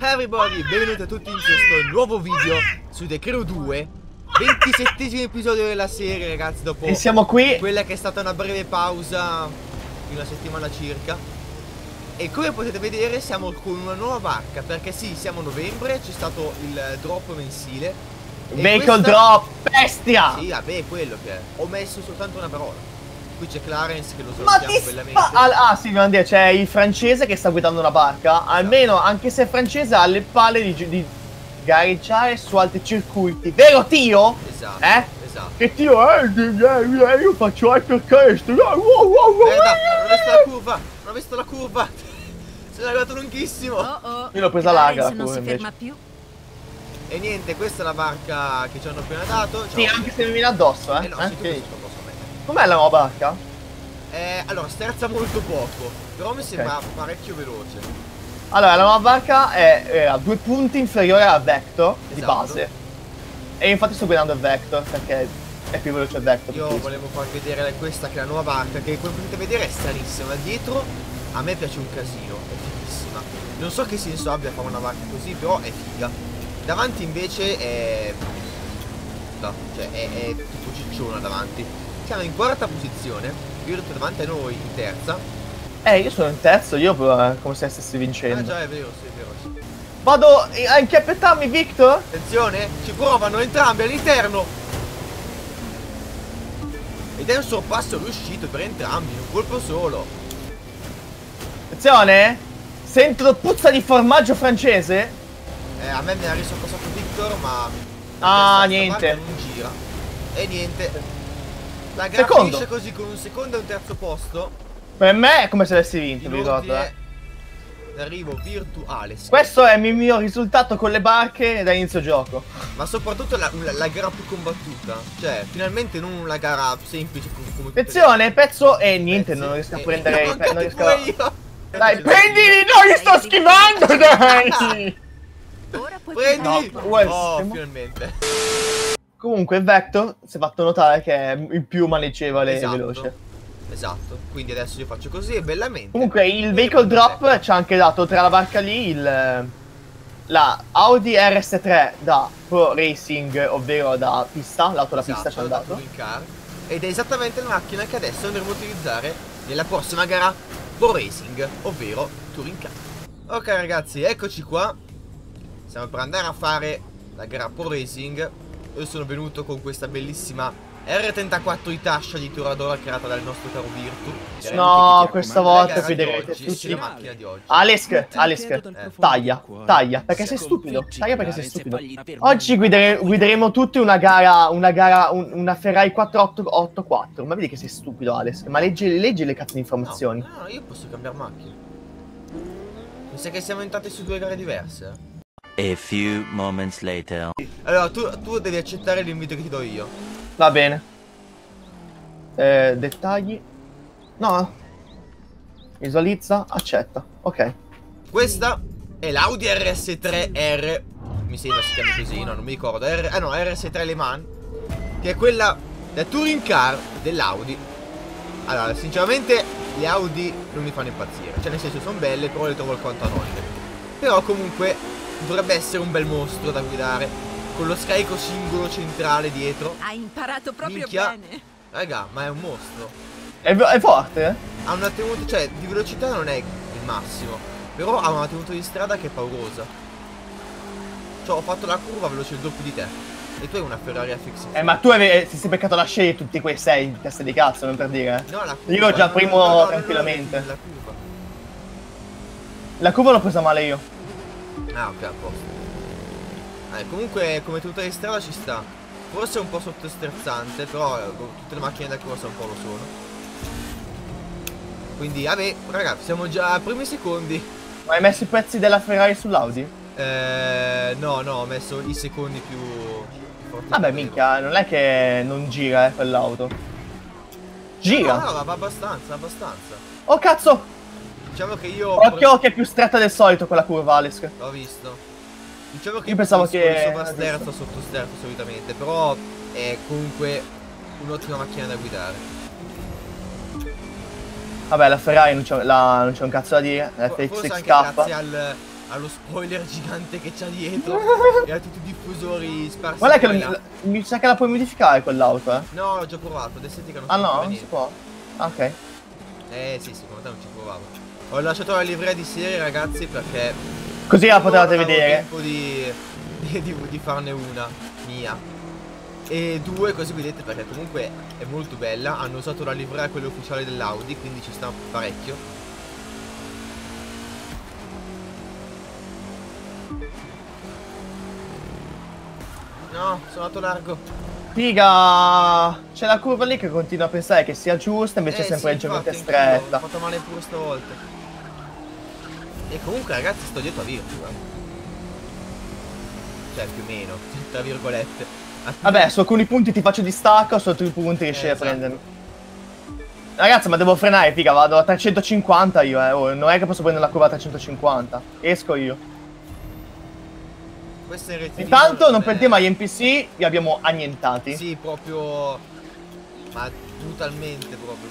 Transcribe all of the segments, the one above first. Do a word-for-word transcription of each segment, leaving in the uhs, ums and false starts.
Hey everybody, benvenuti a tutti in questo nuovo video su The Crew due, ventisettesimo episodio della serie, ragazzi, dopo e siamo qui. quella che è stata una breve pausa di una settimana circa. E come potete vedere siamo con una nuova barca, perché sì, siamo a novembre, c'è stato il drop mensile. Vehicle questa... drop, bestia! Sì, vabbè, è quello che è. Ho messo soltanto una parola. Qui c'è Clarence che lo Ma salutiamo ti bellamente. ah, ah sì, devo dire, c'è il francese che sta guidando una barca. Almeno, anche se è francese, ha le palle di, di gareggiare su altri circuiti. Vero Tio? Esatto, eh? esatto. Che Tio, eh, io faccio altro questo. Guarda, non ho visto la curva, non ho visto la curva. Se l'è arrivato lunghissimo. Oh, oh. Io l'ho presa larga la non curva si invece. ferma più. E niente, questa è la barca che ci hanno appena dato. Ciao. Sì, anche se mi viene addosso, eh. Eh no, eh? sì, tu Sì. questo lo posso mettere. Com'è la nuova barca? Eh, allora, sterza molto poco, però mi sembra Ok. parecchio veloce. Allora, la nuova barca è, è a due punti inferiore a Vector di Esatto. base. E infatti sto guidando il Vector perché è più veloce il Vector. Io volevo far vedere questa che è la nuova barca, che come potete vedere è stranissima. Dietro a me piace un casino, è fighissima. Non so che senso abbia fare una barca così, però è figa. Davanti invece è... no, cioè è, è tipo cicciona davanti. Siamo in quarta posizione, Virtu davanti a noi in terza. Eh, io sono in terzo, io eh, come se stessi vincendo. Ah già, è vero, sì, è vero, sì. Vado a inchiappettarmi, Victor? Attenzione, ci provano entrambi all'interno. Ed è un sorpasso riuscito per entrambi, in un colpo solo. Attenzione! Sento puzza di formaggio francese. Eh, a me mi ha risorpassato Victor, ma... Ah, questa niente. barca non gira. E niente. La gara Secondo. finisce così con un secondo e un terzo posto. Per me è come se avessi vinto, In vi ricordo, eh. ordine d'arrivo Virtu Ales. Questo è il mio risultato con le barche da inizio gioco. Ma soprattutto la, la, la gara più combattuta. Cioè, finalmente non una gara semplice come, come tutte le Attenzione, pezzo e niente, pezzi. non riesco a Eh, prendere eh, i pe- non anche riesco pure a... io. Dai, prendili! No, io sto schivando, dai! Ora puoi Prendi! No, Oh, West. finalmente. Comunque il Vector si è fatto notare che è il più maneggevole Esatto. e veloce. Esatto. Quindi adesso io faccio così e bellamente. Comunque il vehicle drop ci ha anche dato tra la barca lì il la Audi R S tre da Pro Racing, ovvero da pista, l'auto da pista ci ha Esatto, da dato. Touring Car. Ed è esattamente la macchina che adesso andremo a utilizzare nella prossima gara Pro Racing, ovvero Touring Car. Ok ragazzi, eccoci qua. Stiamo per andare a fare la gara Pro Racing. Io sono venuto con questa bellissima R trentaquattro Itasha di Turadora creata dal nostro caro Virtu. No, questa volta La qui gara di vedrete oggi, tutti. la macchina di oggi. Alesk, Alesk, Eh. taglia, taglia, perché sei stupido, taglia perché sei stupido. Oggi guidere- guideremo tutti una gara, una gara, un- una Ferrari quattrocentottantaquattro, ma vedi che sei stupido Alesk, ma leggi, leggi le cazzo di informazioni. No, no, io posso cambiare macchina. Mi sa che siamo entrati su due gare diverse. eh. A few moments later. Allora, tu, tu devi accettare l'invito che ti do io. Va bene. Eh, dettagli. No. Visualizza, accetta, ok. Questa è l'Audi R S tre R. Mi sembra si chiami così, no, non mi ricordo. R, ah no, R S tre Le Mans. Che è quella da Touring Car dell'Audi. Allora, sinceramente, le Audi non mi fanno impazzire. Cioè, nel senso, sono belle, però le trovo alquanto anonime. Però, comunque, dovrebbe essere un bel mostro da guidare. Con lo scarico singolo centrale dietro. Hai imparato proprio Minchia. bene. Raga, ma è un mostro. È, è forte, eh? Ha una tenuta, cioè, di velocità non è il massimo. Però ha una tenuta di strada che è paurosa. Cioè, ho fatto la curva veloce il doppio di te. E tu hai una Ferrari F X. Eh, ma tu ave- ti sei beccato la scegliere tutti quei sei in testa di cazzo, non per dire. No, la curva. Io già no, primo no, no, no, tranquillamente. no, La curva. La curva l'ho presa male io. Ah, ok, a posto. Eh, comunque, come tenuta di strada ci sta. Forse è un po' sottosterzante, però eh, tutte le macchine da corsa un po' lo sono. Quindi, vabbè, ragazzi, siamo già ai primi secondi. Ma hai messo i pezzi della Ferrari sull'Audi? Eh, no, no, ho messo i secondi più forti. Vabbè, minchia, non è che non gira, eh, quell'auto. Gira. No, no, va abbastanza, abbastanza. Oh, cazzo! Diciamo che io... Occhio che è più stretta del solito quella curva, Alex. L'ho visto. Diciamo che Io pensavo che- sovrasterzo o sottosterzo solitamente, però è comunque un'ottima macchina da guidare. Vabbè, la Ferrari non c'è la- non c'è un cazzo da dire. La For- Forse F X anche K. grazie al, allo spoiler gigante che c'ha dietro e a tutti i diffusori sparsi. Guarda che qua e lo- là. mi sa che la puoi modificare quell'auto, eh. No, ho già provato, l'estetica non Ah si no, può non si niente. può. Ah, ok. Eh sì, secondo te non ci provavo. Ho lasciato la livrea di serie, ragazzi, perché Così la non potevate avevo vedere. tempo di, di, di, di farne una mia. E due, così vedete, perché comunque è molto bella. Hanno usato la livrea, quella ufficiale dell'Audi, quindi ci sta parecchio. No, sono andato largo. Figa! C'è la curva lì che continua a pensare che sia giusta, invece Eh è sempre sì, leggermente infatti, anch'io, stretta. Ho fatto male pure stavolta. E comunque, ragazzi, sto dietro a Virtu, eh. Cioè, più o meno, tra virgolette. Vabbè, su alcuni punti ti faccio distacco, su altri punti riesci Eh, a esatto. prendermi. Ragazzi, ma devo frenare, figa, vado a trecentocinquanta io, eh. Oh, non è che posso prendere la curva a trecentocinquanta. Esco io. Questo è il rettilineo. Intanto, non è- perdiamo gli N P C, li abbiamo annientati. Sì, proprio. Ma totalmente proprio.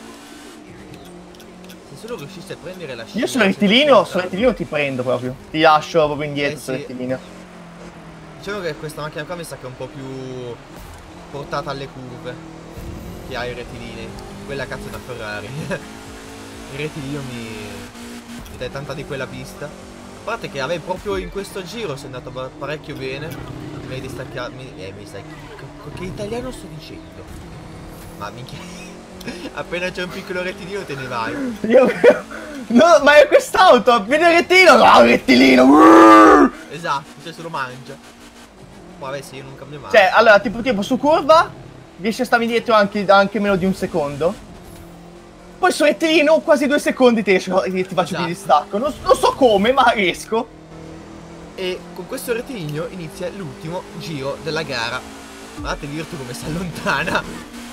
Se solo riuscissi a prendere la scia. Io sul rettilineo, sul rettilineo ti prendo proprio. Ti lascio proprio indietro Eh, sul sì. rettilineo. Diciamo che questa macchina qua mi sa che è un po' più portata alle curve che ha i rettilinei. Quella cazzo è una Ferrari. Il rettilineo mi. mi dai tanta di quella pista. A parte che vabbè, proprio in questo giro sei andato pa- parecchio bene. Mi hai distaccato. Mi, eh, mi stai. Che, che italiano sto dicendo? Ma minchia. Appena c'è un piccolo rettilineo te ne vai. Io... No, ma è quest'auto! Vedi il rettilineo? No, il rettilineo! Esatto, cioè se lo mangia. Poi vabbè, sì, io non cambio mai. Cioè, allora, tipo, tipo su curva riesci a starmi dietro anche, anche meno di un secondo. Poi su rettilineo quasi due secondi ti, riesco, ti faccio Esatto. di distacco. Non, non so come, ma riesco. E con questo rettilineo inizia l'ultimo giro della gara. Guardate Virtu come si allontana.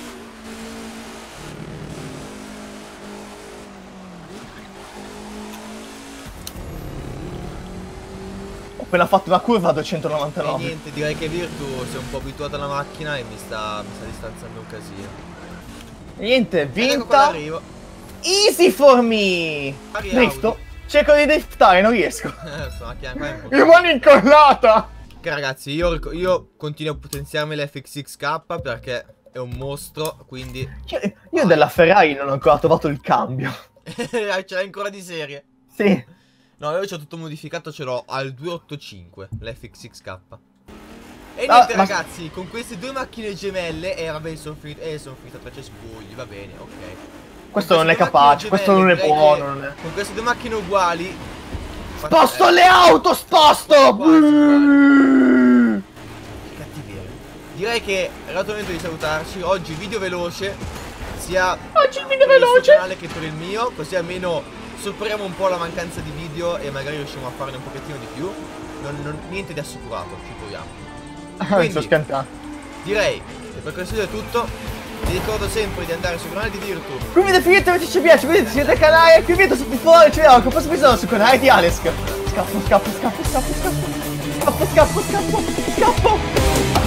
Ho appena fatto una curva a E duecentonovantanove. niente, direi che Virtu si è un po' abituato alla macchina e mi sta, mi sta distanziando un casino. E niente, Ed ecco qua vinta. l'arrivo. Easy for me. Pari Drifto. Audi. Cerco di driftare, non riesco. Questa macchina qua è un po'. Rimane incollata. Ok ragazzi, io, io continuo a potenziarmi l'F X X K perché è un mostro, quindi. Io, io della Ferrari non ho ancora trovato il cambio. Ce l'hai ancora di serie? Sì. No, io c'ho tutto modificato, ce l'ho al duecentoottantacinque, l'F X X K. E Ah, niente ma- ragazzi, con queste due macchine gemelle, e eh, vabbè, sono finito, eh, sono finito a tre cespugli, va bene, ok. Questo Con non è queste due capace, macchine questo non è gemelle, direi buono. che Non è. Con queste due macchine uguali... Sposto eh, le auto, sposto! Quasi uguali. Che cattiveria. Direi che è arrivato il momento di salutarci. Oggi video veloce, sia Oggi il video per il suo veloce. canale che per il mio, così almeno superiamo un po' la mancanza di video e magari riusciamo a farne un pochettino di più. Non, non- niente di assicurato, ci proviamo. Ah, Quindi- sto scampando. Direi che per questo video è tutto. Vi ricordo sempre di andare sul canale di Virtu. Qui mi definite se ci piace, vedete, siete al canale, qui vedo tutti fuori, ci vediamo con questo episodio sul canale di Alex. Scappo, scappo, scappo, scappo, scappo. Scappo, scappo, scappo, scappo.